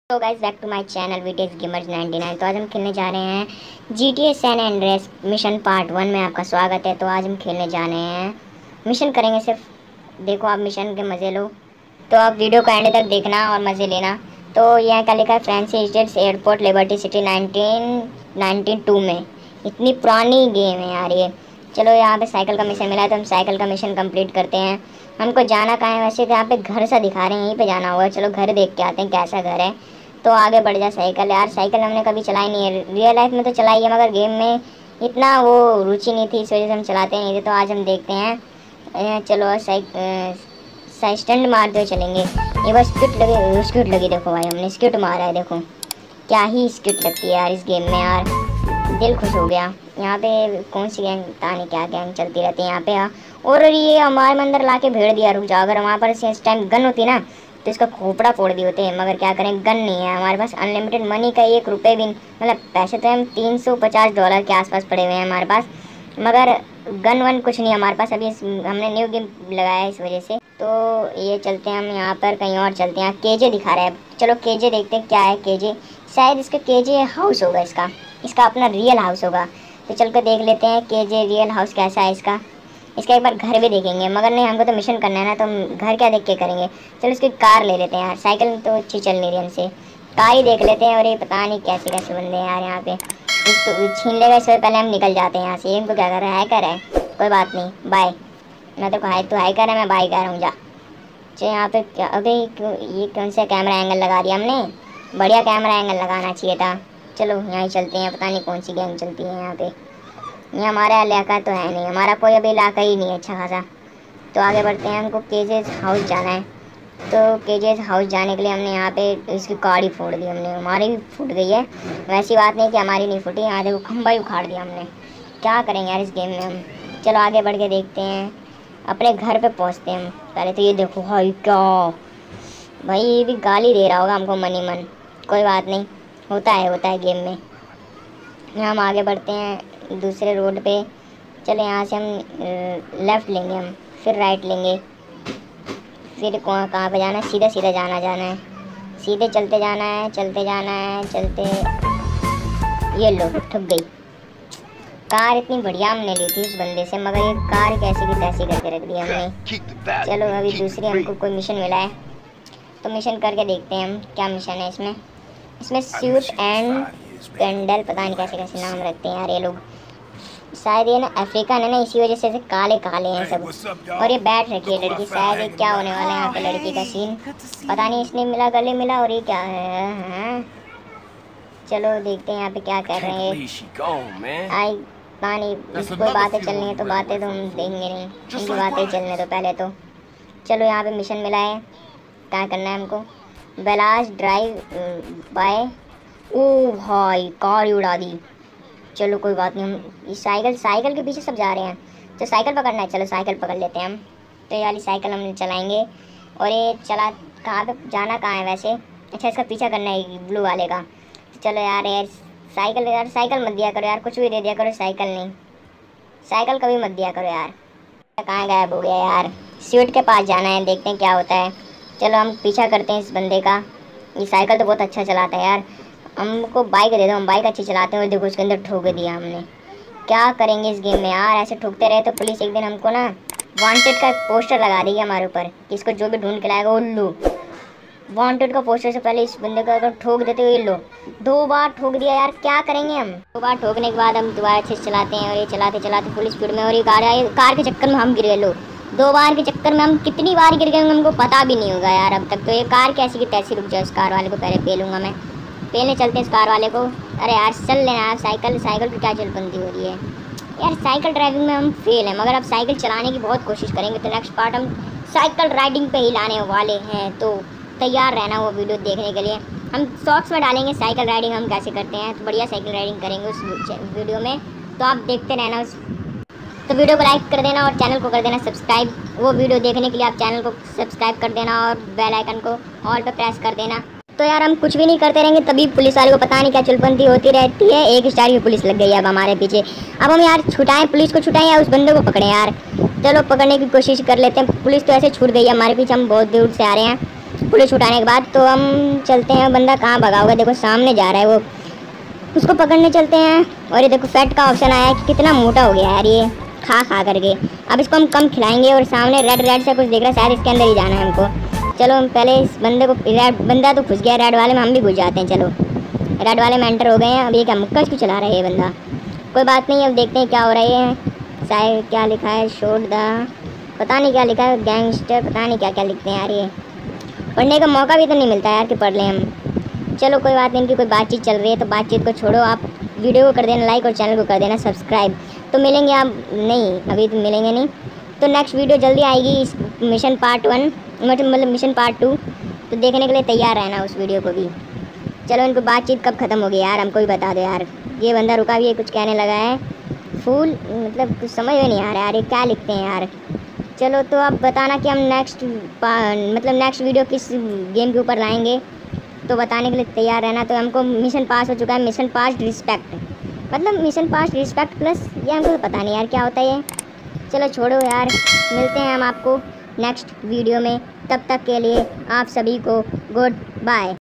तो guys back to my channel Vtex gamers 99। तो आज हम खेलने जा रहे हैं GTA San Andreas mission part 1 में। आपका स्वागत है। तो आज हम खेलने जा रहे हैं, मिशन करेंगे सिर्फ। देखो आप मिशन के मज़े लो। तो आप वीडियो को एंड तक देखना और मज़े लेना। तो यहाँ का लिखा है Francis States airport Liberty City 1992 में। इतनी पुरानी गेम है यार ये। चलो यहाँ पे साइकिल का मिशन मिला है तो हम साइकिल का मिशन कंप्लीट करते हैं। हमको जाना कहाँ है वैसे? तो यहाँ पे घर सा दिखा रहे हैं, यहीं पे जाना होगा। चलो घर देख के आते हैं कैसा घर है। तो आगे बढ़ जा साइकिल। यार साइकिल हमने कभी चलाई नहीं है, रियल लाइफ में तो चलाई है मगर गेम में इतना वो रुचि नहीं थी, इस वजह से हम चलाते नहीं थे। तो आज हम देखते हैं। चलो स्टंट मारते हुए चलेंगे। ये बस स्किट लगी देखो भाई, हमने स्किट मारा है। देखो क्या ही स्किट लगती है यार इस गेम में, यार दिल खुश हो गया। यहाँ पे कौन सी गैंग, पता नहीं क्या गैंग चलती रहती है यहाँ पे। और ये हमारे मंदिर ला के भेड़ दिया। रुक जाओ, अगर वहाँ पर इस टाइम गन होती ना तो इसका खोपड़ा फोड़ दिए होते हैं, मगर क्या करें, गन नहीं है हमारे पास। अनलिमिटेड मनी का 1 रुपये भी, मतलब पैसे तो हम $350 के आसपास पड़े हुए हैं हमारे पास, मगर गन वन कुछ नहीं हमारे पास। अभी हमने न्यू गेम लगाया है इस वजह से। तो ये चलते हैं हम यहाँ पर कहीं और चलते हैं। केजे दिखा रहा है, चलो केजे देखते हैं क्या है। केजे शायद इसका केजे हाउस होगा, इसका अपना रियल हाउस होगा। तो चल कर देख लेते हैं केजे रियल हाउस कैसा है इसका एक बार घर भी देखेंगे। मगर नहीं, हमको तो मिशन करना है ना, तो हम घर क्या देख के करेंगे। चलो इसकी कार ले लेते हैं यार, साइकिल तो अच्छी चल नहीं रही हमसे, कार ही देख लेते हैं। और ये पता नहीं कैसे कैसे बंदे हैं यार यहाँ पे, तो छीन लेगा इससे पहले हम निकल जाते हैं यहाँ से। इनको क्या कर रहा है, कर रहा है, कोई बात नहीं, बाय। मैं तो हाई कर रहा है, मैं बाय कर रहा हूँ, जा। चलो यहाँ पे क्या, अभी ये कौन सा कैमरा एंगल लगा दिया हमने, बढ़िया कैमरा एंगल लगाना चाहिए था। चलो यहाँ चलते हैं, पता नहीं कौन सी गैंग चलती है यहाँ पे। ये हमारा इलाका तो है नहीं, हमारा कोई अभी इलाका ही नहीं है अच्छा खासा। तो आगे बढ़ते हैं, हमको केजेस हाउस जाना है। तो केजेस हाउस जाने के लिए हमने यहाँ पे इसकी कार ही फोड़ दी हमने, हमारी भी फूट गई है। वैसी बात नहीं कि हमारी नहीं फूटी, यहाँ देखो खंभा ही उखाड़ दिया हमने। क्या करेंगे यार इस गेम में हम। चलो आगे बढ़ के देखते हैं, अपने घर पे पहुँचते हैं हम। पहले तो ये देखो भाई, क्या भाई, ये भी गाली दे रहा होगा हमको मनी मन। कोई बात नहीं, होता है गेम में। हम आगे बढ़ते हैं दूसरे रोड पे। चलो यहाँ से हम लेफ़्ट लेंगे, हम फिर राइट लेंगे, फिर कहाँ पे जाना है, सीधा जाना है, सीधे चलते जाना है। ये लो, ठुक गई कार। इतनी बढ़िया हमने ली थी इस बंदे से, मगर ये कार कैसी की तैसी करके रख दी हमने। चलो अभी दूसरी हमको कोई मिशन मिला है, तो मिशन करके देखते हैं हम क्या मिशन है इसमें सूट एंड कैंडल, पता नहीं कैसे कैसे नाम रखते हैं यार ये लोग। शायद ये ना अफ्रीकन है ना, इसी वजह से काले काले हैं सब। और ये बैठ रखी है लड़की, शायद ये क्या होने वाला है यहाँ पे लड़की का सीन, पता नहीं। इसने मिला, गले मिला, और ये क्या है। चलो देखते हैं यहाँ पे क्या कर रहे हैं। आई पानी, कोई बातें चलनी है तो बातें तो हम देंगे नहीं, उनकी बातें चलने तो पहले तो। चलो यहाँ पे मिशन मिला है, क्या करना है हमको। बेलास ड्राइव बाय, ओ भाई कार ही उड़ा दी। चलो कोई बात नहीं, हम इस साइकिल के पीछे सब जा रहे हैं, तो साइकिल पकड़ना है। चलो साइकिल पकड़ लेते हैं हम। तो ये वाली साइकिल हम चलाएंगे। और ये चला कहाँ पे, जाना कहाँ है वैसे? अच्छा, इसका पीछा करना है ब्लू वाले का। तो चलो यार साइकिल मत दिया करो यार, कुछ भी दे दिया करो, साइकिल नहीं, साइकिल कभी मत दिया करो यार। कहाँ गायब हो गया यार? स्वीट के पास जाना है, देखते हैं क्या होता है। चलो हम पीछा करते हैं इस बंदे का। ये साइकिल तो बहुत अच्छा चलाता है यार, हमको बाइक दे दो, हम बाइक अच्छी चलाते हैं। और देखो उसके अंदर ठोक दिया हमने। क्या करेंगे इस गेम में यार, ऐसे ठोकते रहे तो पुलिस एक दिन हमको ना वांटेड का पोस्टर लगा देगी हमारे ऊपर, कि इसको जो भी ढूंढ के लाएगा वो लो। वांटेड का पोस्टर से पहले इस बंदे को अगर ठोक देते हुए लो, 2 बार ठोक दिया यार, क्या करेंगे हम। 2 बार ठोकने के बाद हम दोबारा अच्छे से चलाते हैं। और ये चलाते पुलिस स्पीड में, और ये कार के चक्कर में हम गिर गए। लो, 2 बार के चक्कर में हम कितनी बार गिर गए हमको पता भी नहीं होगा यार अब तक। तो ये कार कैसी की तैसी। रुक जाओ, इस कार वाले को पहले पेलूँगा मैं, पहले चलते हैं इस कार वाले को। अरे यार चल लेना यार, साइकिल की क्या चलबंदी हो रही है यार। साइकिल ड्राइविंग में हम फेल हैं, मगर अब साइकिल चलाने की बहुत कोशिश करेंगे। तो नेक्स्ट पार्ट हम साइकिल राइडिंग पे ही लाने वाले हैं, तो तैयार रहना वो वीडियो देखने के लिए। हम शॉर्ट्स में डालेंगे साइकिल राइडिंग हम कैसे करते हैं, तो बढ़िया साइकिल राइडिंग करेंगे उस वीडियो में, तो आप देखते रहना तो वीडियो को लाइक कर देना और चैनल को कर देना सब्सक्राइब। वो वीडियो देखने के लिए आप चैनल को सब्सक्राइब कर देना और बेल आइकन को ऑल पे प्रेस कर देना। तो यार हम कुछ भी नहीं करते रहेंगे, तभी पुलिस वाले को पता नहीं क्या चुलबंदी होती रहती है। 1 स्टार की पुलिस लग गई है अब हमारे पीछे। अब हम यार छुटाएं, पुलिस को छुटाएं या उस बंदे को पकड़ें यार। चलो पकड़ने की कोशिश कर लेते हैं। पुलिस तो ऐसे छूट गई है हमारे पीछे, हम बहुत दूर से आ रहे हैं। पुलिस उठाने के बाद तो हम चलते हैं। बंदा कहाँ भगा होगा, देखो सामने जा रहा है वो, उसको पकड़ने चलते हैं। और ये देखो फैट का ऑप्शन आया है कि कितना मोटा हो गया यार ये खा करके। अब इसको हम कम खिलाएंगे। और सामने रेड रेड से कुछ दिख रहा है, शायद इसके अंदर ही जाना है हमको। चलो हम पहले इस बंदे को, रेड बंदा तो घुस गया रेड वाले में, हम भी घुस जाते हैं। चलो रेड वाले में एंटर हो गए हैं। अब ये क्या मुक्का क्यों चला रहा है ये बंदा, कोई बात नहीं, अब देखते हैं क्या हो रहा है। शायद क्या लिखा है, शोट द, पता नहीं क्या लिखा है, गैंगस्टर, पता नहीं क्या क्या लिखते हैं यार। ये पढ़ने का मौका भी तो नहीं मिलता यार कि पढ़ लें हम। चलो कोई बात नहीं, इनकी कोई बातचीत चल रही है तो बातचीत को छोड़ो, आप वीडियो को कर देना लाइक और चैनल को कर देना सब्सक्राइब। तो मिलेंगे आप, नहीं अभी तो मिलेंगे नहीं, तो नेक्स्ट वीडियो जल्दी आएगी इस मिशन पार्ट 1, मतलब मिशन पार्ट 2, तो देखने के लिए तैयार रहना उस वीडियो को भी। चलो इनको बातचीत कब ख़त्म होगी यार, हमको भी बता दो यार। ये बंदा रुका भी है, कुछ कहने लगा है, फूल मतलब कुछ समझ में नहीं आ रहा यार ये क्या लिखते हैं यार। चलो तो आप बताना कि हम नेक्स्ट वीडियो किस गेम के ऊपर लाएंगे, तो बताने के लिए तैयार रहना। तो हमको मिशन पास हो चुका है, मिशन पास रिस्पेक्ट, मतलब मिशन पास रिस्पेक्ट प्लस, ये हमको तो पता नहीं यार क्या होता है ये। चलो छोड़ो यार, मिलते हैं हम आपको नेक्स्ट वीडियो में, तब तक के लिए आप सभी को गुड बाय।